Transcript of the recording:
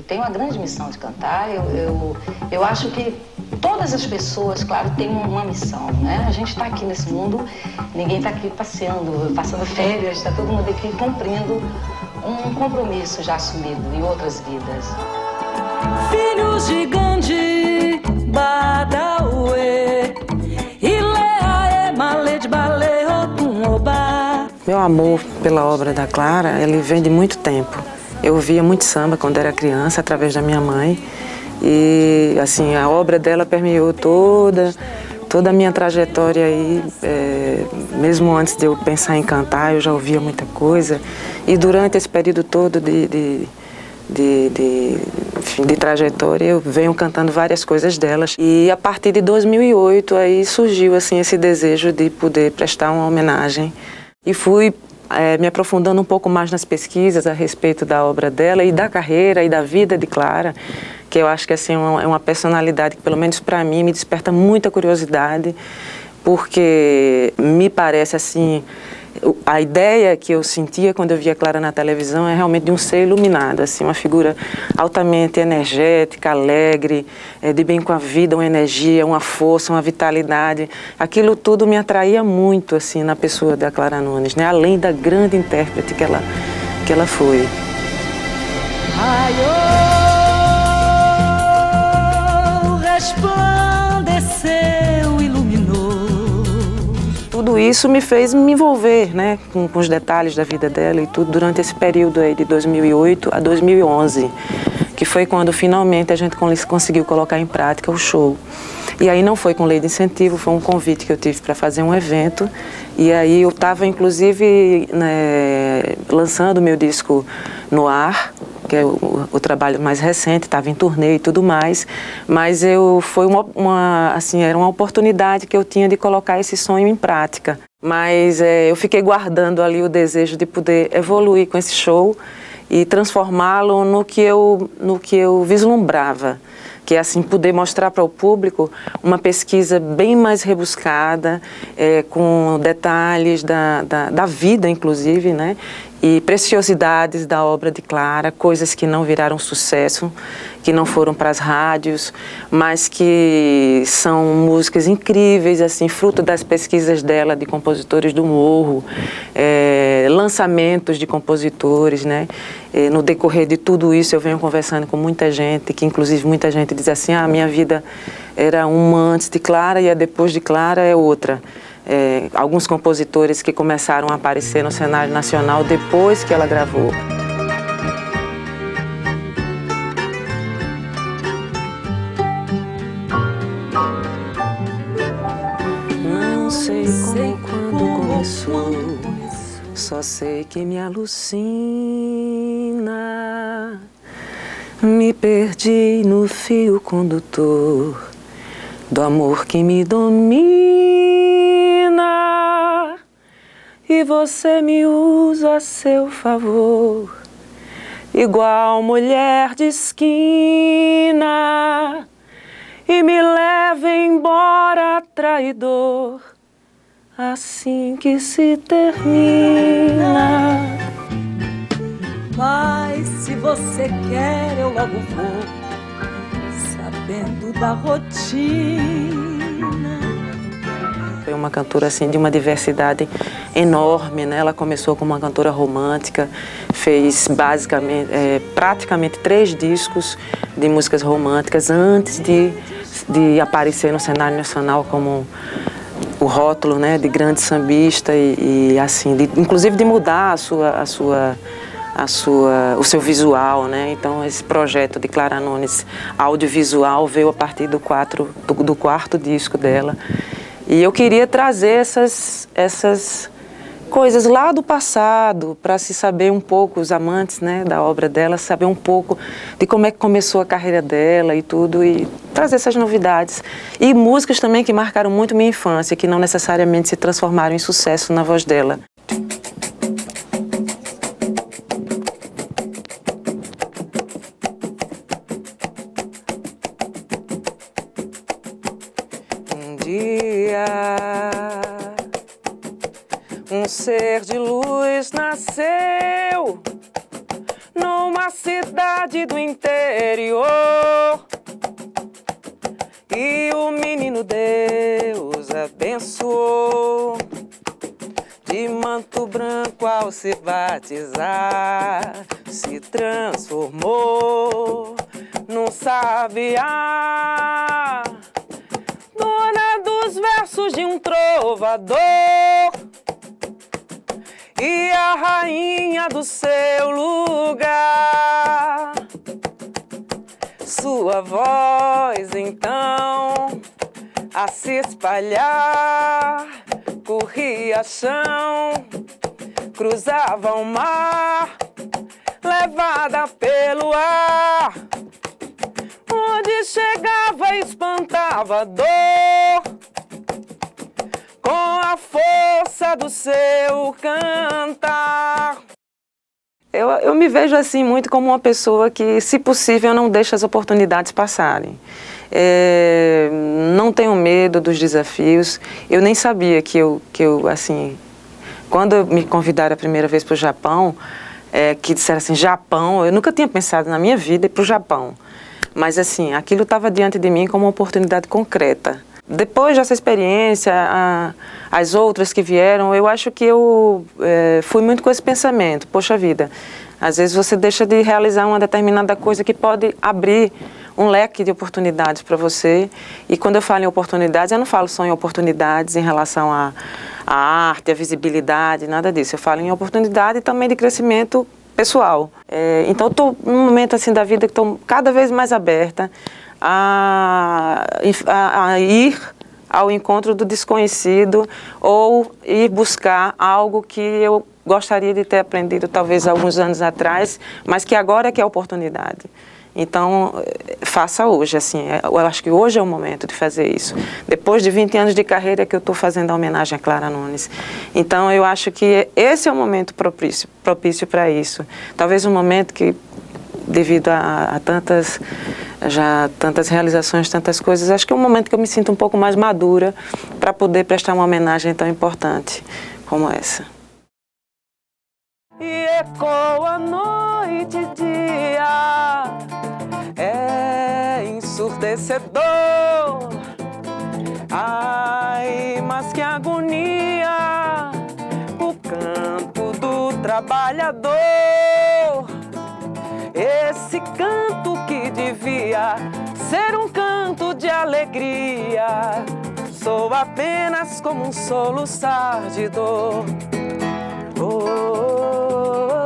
tenho a grande missão de cantar. Eu acho que todas as pessoas, claro, têm uma missão, né? A gente está aqui nesse mundo, ninguém está aqui passeando, passando férias, está todo mundo aqui cumprindo um compromisso já assumido em outras vidas. Filhos de Gandhi, Badawi, Ilea, Malê de Balê, Otum, Obá. Meu amor pela obra da Clara, ele vem de muito tempo. Eu ouvia muito samba quando era criança, através da minha mãe. E, assim, a obra dela permeou toda a minha trajetória aí. Mesmo antes de eu pensar em cantar, eu já ouvia muita coisa. E durante esse período todo de trajetória, eu venho cantando várias coisas delas. E a partir de 2008, aí surgiu, assim, esse desejo de poder prestar uma homenagem. E fui me aprofundando um pouco mais nas pesquisas a respeito da obra dela e da carreira e da vida de Clara, que eu acho que assim, é uma personalidade que, pelo menos para mim, me desperta muita curiosidade, porque me parece assim, a ideia que eu sentia quando eu via Clara na televisão é realmente de um ser iluminado, assim, uma figura altamente energética, alegre, de bem com a vida, uma energia, uma força, uma vitalidade. Aquilo tudo me atraía muito, assim, na pessoa da Clara Nunes, né? Além da grande intérprete que ela foi. Resplandeceu, iluminou. Tudo isso me fez me envolver, né, com os detalhes da vida dela e tudo durante esse período aí de 2008 a 2011, que foi quando finalmente a gente conseguiu colocar em prática o show. E aí não foi com lei de incentivo, foi um convite que eu tive para fazer um evento. E aí eu estava, inclusive, né, lançando o meu disco no ar, que é o trabalho mais recente, estava em turnê e tudo mais, mas foi assim, era uma oportunidade que eu tinha de colocar esse sonho em prática. Mas eu fiquei guardando ali o desejo de poder evoluir com esse show e transformá-lo no que eu vislumbrava, que é assim, poder mostrar para o público uma pesquisa bem mais rebuscada, com detalhes da vida, inclusive, né? E preciosidades da obra de Clara, coisas que não viraram sucesso, que não foram para as rádios, mas que são músicas incríveis, assim, fruto das pesquisas dela de compositores do Morro, lançamentos de compositores, né? No decorrer de tudo isso eu venho conversando com muita gente, que inclusive muita gente diz assim, a minha vida era uma antes de Clara e a depois de Clara é outra. Alguns compositores que começaram a aparecer no cenário nacional depois que ela gravou. Não sei como, quando começou, só sei que me alucina. Me perdi no fio condutor do amor que me domina. E você me usa a seu favor, igual mulher de esquina, e me leva embora traidor, assim que se termina. Mas se você quer, eu logo vou, sabendo da rotina. Foi uma cantora assim de uma diversidade enorme, né? Ela começou como uma cantora romântica, fez basicamente, praticamente 3 discos de músicas românticas antes de aparecer no cenário nacional como o rótulo, né, de grande sambista e assim, inclusive de mudar o seu visual, né? Então esse projeto de Clara Nunes audiovisual veio a partir do quarto disco dela. E eu queria trazer essas coisas lá do passado, para se saber um pouco, os amantes, né, da obra dela, saber um pouco de como é que começou a carreira dela e tudo, e trazer essas novidades. E músicas também que marcaram muito minha infância, que não necessariamente se transformaram em sucesso na voz dela. Um ser de luz nasceu numa numa cidade do interior. E o menino Deus abençoou. De manto branco ao se batizar, se transformou num sabiá, dona dos versos de um trovador e a rainha do seu lugar. Sua voz então a se espalhar, corria chão, cruzava o mar, levada pelo ar. Onde chegava espantava a dor, com a força do seu cantar. Eu me vejo assim muito como uma pessoa que, se possível, não deixa as oportunidades passarem. Não tenho medo dos desafios. Eu nem sabia que eu assim, quando me convidaram a primeira vez para o Japão, que disseram assim, Japão, eu nunca tinha pensado na minha vida ir para o Japão. Mas assim, aquilo estava diante de mim como uma oportunidade concreta. Depois dessa experiência, as outras que vieram, eu acho que eu fui muito com esse pensamento. Poxa vida, às vezes você deixa de realizar uma determinada coisa que pode abrir um leque de oportunidades para você. E quando eu falo em oportunidades, eu não falo só em oportunidades em relação à arte, à visibilidade, nada disso. Eu falo em oportunidade também de crescimento pessoal. Então, eu estou num momento assim da vida que estou cada vez mais aberta a ir ao encontro do desconhecido ou ir buscar algo que eu gostaria de ter aprendido talvez alguns anos atrás, mas que agora é que é a oportunidade. Então, faça hoje, assim, eu acho que hoje é o momento de fazer isso. Depois de 20 anos de carreira que eu estou fazendo a homenagem a Clara Nunes. Então, eu acho que esse é o momento propício para isso. Talvez um momento que, devido a tantas realizações, tantas coisas, acho que é um momento que eu me sinto um pouco mais madura para poder prestar uma homenagem tão importante como essa. E ecoa a noite e dia, é ensurdecedor. Ai, mas que agonia, o canto do trabalhador. Esse canto que devia ser um canto de alegria, soa apenas como um soluçar de dor. Oh, oh, oh.